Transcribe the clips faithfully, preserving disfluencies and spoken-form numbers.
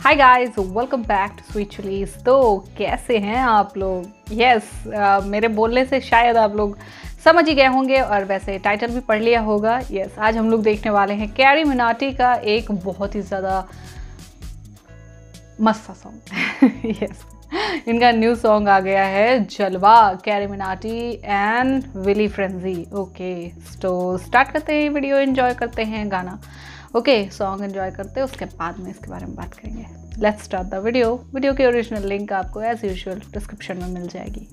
Hi guys, welcome back to Sweet Chillies. तो कैसे हैं आप लोग? यस yes, uh, मेरे बोलने से शायद आप लोग समझ ही गए होंगे और वैसे टाइटल भी पढ़ लिया होगा। यस yes, आज हम लोग देखने वाले हैं कैरी मिनाटी का एक बहुत ही ज़्यादा मस्त सा सॉन्ग। यस इनका न्यू सॉन्ग आ गया है Jalwa, Carry Minati and Wily Frenzy. Okay तो स्टार्ट करते हैं वीडियो, एंजॉय करते हैं गाना। ओके सॉन्ग एंजॉय करते हैं, उसके बाद में इसके बारे में बात करेंगे। Let's start the video. Video की ओरिजिनल लिंक आपको एज यूजुअल डिस्क्रिप्शन में मिल जाएगी।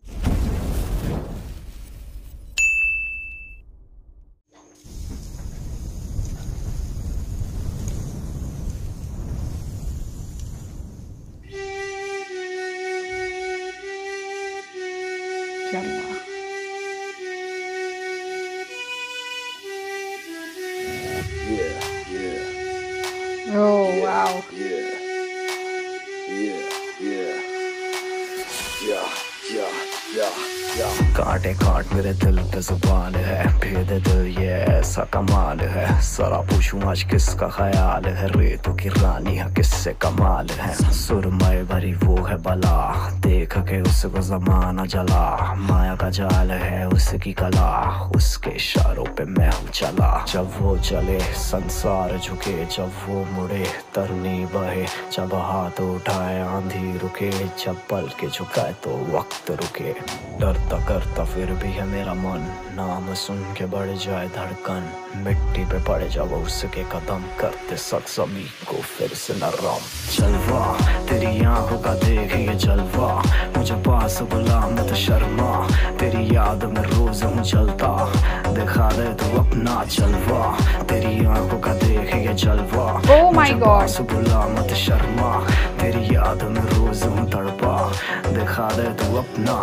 Yeah, yeah. Oh yeah, wow. Yeah. Yeah, yeah. Yeah, yeah, yeah, yeah. कांटे कांट मेरे दिल पे जुबान है, भेद दिल ये ऐसा कमाल है। सरा पूछूं आज किसका ख्याल है, रेतों की रानी है किससे कमाल है। सुरमई भरी वो है बला, देख के उसको जमाना जला। माया का जाल है उसकी कला, उसके इशारों पे मैं हूँ चला। जब वो चले संसार झुके, जब वो मुड़े तरनी बहे। जब हाथ उठाए आंधी रुके, जब पल के झुकाए तो वक्त रुके। डरता करता फिर भी है मेरा मन, नाम सुन के बढ़ जाए धड़कन। मिट्टी पे पड़े जब उसके कदम, करते सक जमी को फिर से नरम। जलवा तेरी आंखों का देख ये जलवा, मुझे पास बुला मत शर्मा। तेरी याद में रोज हूँ जलता, दिखा दे तू अपना जलवा। तेरी आंखों का देख ये जलवा, Oh my मुझे God. पास बुला मत शर्मा। तेरी याद में रोज हूँ तड़पा, दिखा दे तू अपना।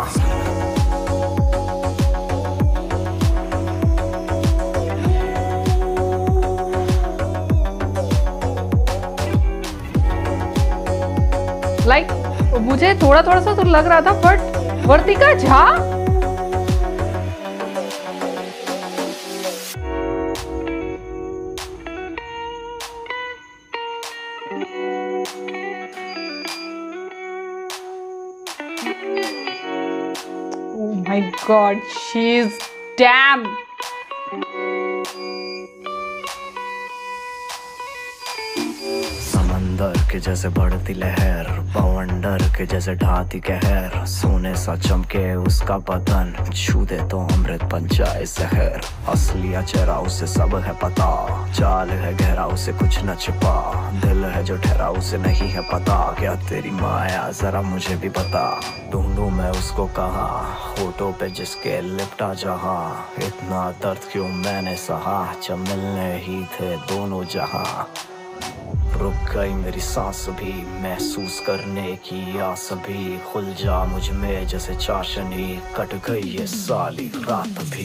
लाइक like, मुझे थोड़ा थोड़ा सा तो लग रहा था, but Vartika Jha Oh my God, she's damn. समंदर के जैसे बढ़ती लहर, बवंडर के जैसे ढाती कहर। सोने सा चमके उसका बदन, छू दे तो अमृत बन जाए जहर। असलिया चेहरा उसे सब है पता, चाल है गहरा उसे कुछ न छिपा। दिल है जो ठहरा उसे नहीं है पता, क्या तेरी माया जरा मुझे भी बता। ढूंढूं मैं उसको कहाँ, होठों पे जिसके लिपटा जहां। इतना दर्द क्यों मैंने सहा, जब मिलने ही थे दोनों जहां। रुक गई मेरी सांस भी, महसूस करने की आस भी। खुल जा मुझ में जैसे चाशनी, कट गई ये साली रात भी।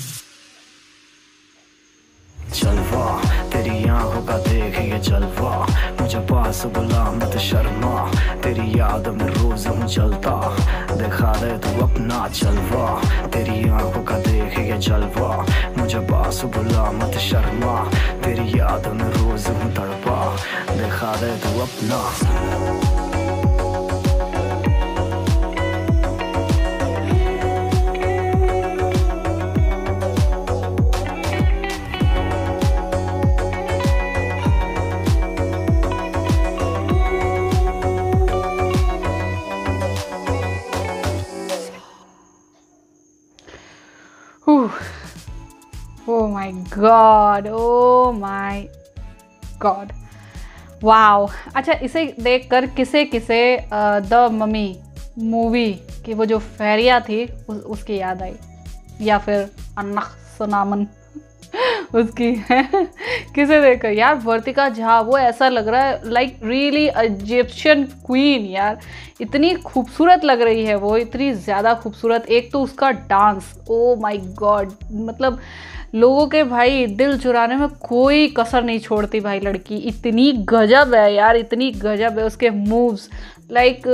जलवा तेरी आंखों का देख ये जलवा, मुझे पास बुला मत शर्मा। तेरी याद में रोज हूँ जलता, दिखा दे तू अपना जलवा। तेरी आंखों का देख ये जलवा, मुझे पास बुला मत शर्मा। तेरी याद में रोज हूँ तड़पा, दिखा दे तू अपना। Oh my God, oh my God, wow. अच्छा, इसे देखकर किसे किसे द ममी मूवी की वो जो फेरिया थी उस, उसकी याद आई, या फिर अन्नख सनामन उसकी किसे देखकर यार। वर्तिका झा वो ऐसा लग रहा है लाइक रियली इजिप्शियन क्वीन यार। इतनी खूबसूरत लग रही है वो, इतनी ज़्यादा खूबसूरत। एक तो उसका डांस, ओ माय गॉड, मतलब लोगों के भाई दिल चुराने में कोई कसर नहीं छोड़ती भाई लड़की। इतनी गजब है यार, इतनी गजब है उसके मूव्स। लाइक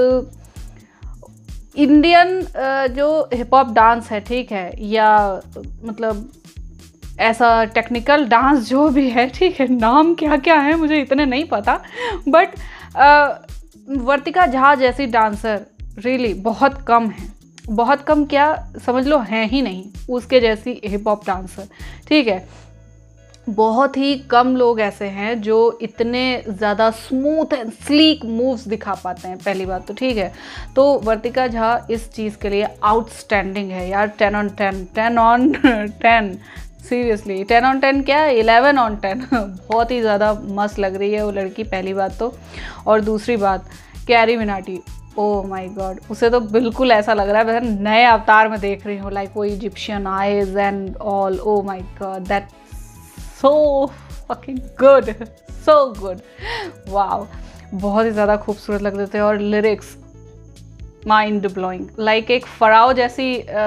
इंडियन जो हिप हॉप डांस है, ठीक है, या मतलब ऐसा टेक्निकल डांस जो भी है, ठीक है, नाम क्या क्या है मुझे इतने नहीं पता, बट वर्तिका झा जैसी डांसर रियली बहुत कम है, बहुत कम क्या समझ लो हैं ही नहीं उसके जैसी हिप हॉप डांसर, ठीक है। बहुत ही कम लोग ऐसे हैं जो इतने ज़्यादा स्मूथ एंड स्लीक मूव्स दिखा पाते हैं, पहली बात तो, ठीक है। तो वर्तिका झा इस चीज़ के लिए आउटस्टैंडिंग है यार, ten on ten, ten on ten, seriously ten on ten क्या, इलेवन ऑन टेन। बहुत ही ज़्यादा मस्त लग रही है वो लड़की, पहली बात तो। और दूसरी बात, Carry Minati, oh my God, उसे तो बिल्कुल ऐसा लग रहा है मैं नए अवतार में देख रही हूँ, लाइक वो Egyptian eyes and all, oh my God, that so fucking good, so good, wow, बहुत ही ज़्यादा खूबसूरत लग रहे थे। और लिरिक्स माइंड ब्लोइंग, लाइक एक फराओ जैसी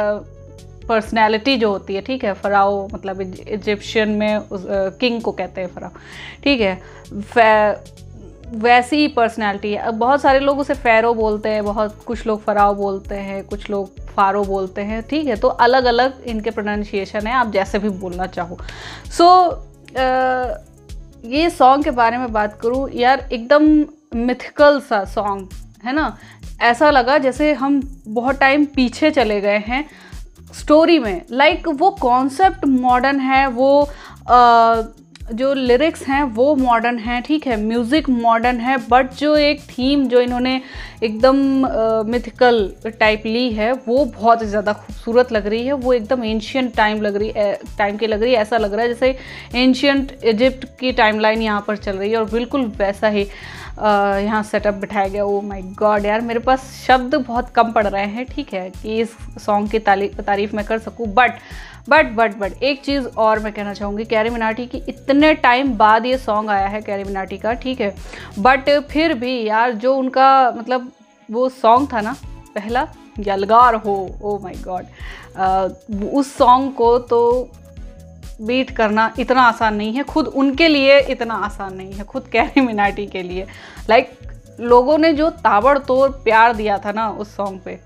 पर्सनैलिटी जो होती है, ठीक है। फराओ मतलब इजिप्शियन में किंग को कहते हैं फराओ, ठीक है। वैसी पर्सनैलिटी है। बहुत सारे लोग उसे फ़ैरो बोलते हैं, बहुत कुछ लोग फ़राओ बोलते हैं, कुछ लोग फ़ारो बोलते हैं, ठीक है। तो अलग अलग इनके प्रोनाउंसिएशन है, आप जैसे भी बोलना चाहो। सो so, ये सॉन्ग के बारे में बात करूँ यार, एकदम मिथिकल सा सॉन्ग है ना, ऐसा लगा जैसे हम बहुत टाइम पीछे चले गए हैं स्टोरी में। लाइक like, वो कॉन्सेप्ट मॉडर्न है, वो आ, जो लिरिक्स हैं वो मॉडर्न हैं, ठीक है, म्यूज़िक मॉडर्न है, बट जो एक थीम जो इन्होंने एकदम मिथिकल टाइप ली है वो बहुत ज़्यादा खूबसूरत लग रही है। वो एकदम एंशियंट टाइम लग रही है, टाइम की लग रही है, ऐसा लग रहा है जैसे एंशियंट इजिप्ट की टाइमलाइन यहाँ पर चल रही है, और बिल्कुल वैसा ही यहाँ सेटअप बिठाया गया। ओ माय गॉड यार, मेरे पास शब्द बहुत कम पड़ रहे हैं, ठीक है, कि इस सॉन्ग की तारीफ मैं कर सकूँ। बट बट बट बट एक चीज़ और मैं कहना चाहूँगी, कैरी मिनाटी की इतने टाइम बाद ये सॉन्ग आया है कैरी मिनाटी का, ठीक है, बट फिर भी यार जो उनका मतलब वो सॉन्ग था ना पहला, यलगार हो, ओ माय गॉड, उस सॉन्ग को तो बीट करना इतना आसान नहीं है, खुद उनके लिए इतना आसान नहीं है, खुद कैरी मिनाटी के लिए। लाइक like, लोगों ने जो ताबड़तोड़ प्यार दिया था ना उस सॉन्ग पे,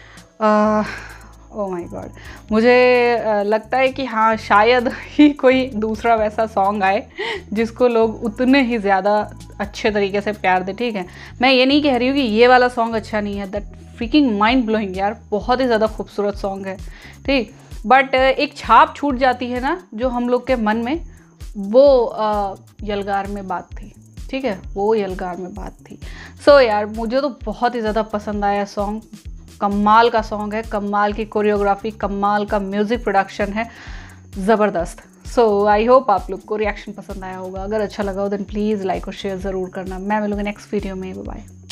ओह माय गॉड, मुझे uh, लगता है कि हाँ शायद ही कोई दूसरा वैसा सॉन्ग आए जिसको लोग उतने ही ज़्यादा अच्छे तरीके से प्यार दे, ठीक है। मैं ये नहीं कह रही हूँ कि ये वाला सॉन्ग अच्छा नहीं है, दैट फ्रीकिंग माइंड ब्लोइंग यार, बहुत ही ज़्यादा खूबसूरत सॉन्ग है, ठीक। बट एक छाप छूट जाती है ना जो हम लोग के मन में, वो आ, यलगार में बात थी, ठीक है, वो यलगार में बात थी। सो so, यार मुझे तो बहुत ही ज़्यादा पसंद आया सॉन्ग, कमाल का सॉन्ग है, कमाल की कोरियोग्राफी, कमाल का म्यूज़िक प्रोडक्शन है, ज़बरदस्त। सो आई होप आप लोग को रिएक्शन पसंद आया होगा। अगर अच्छा लगा हो देन प्लीज़ लाइक और शेयर ज़रूर करना। मैं मिलूँगी नेक्स्ट वीडियो में, बाय बाय।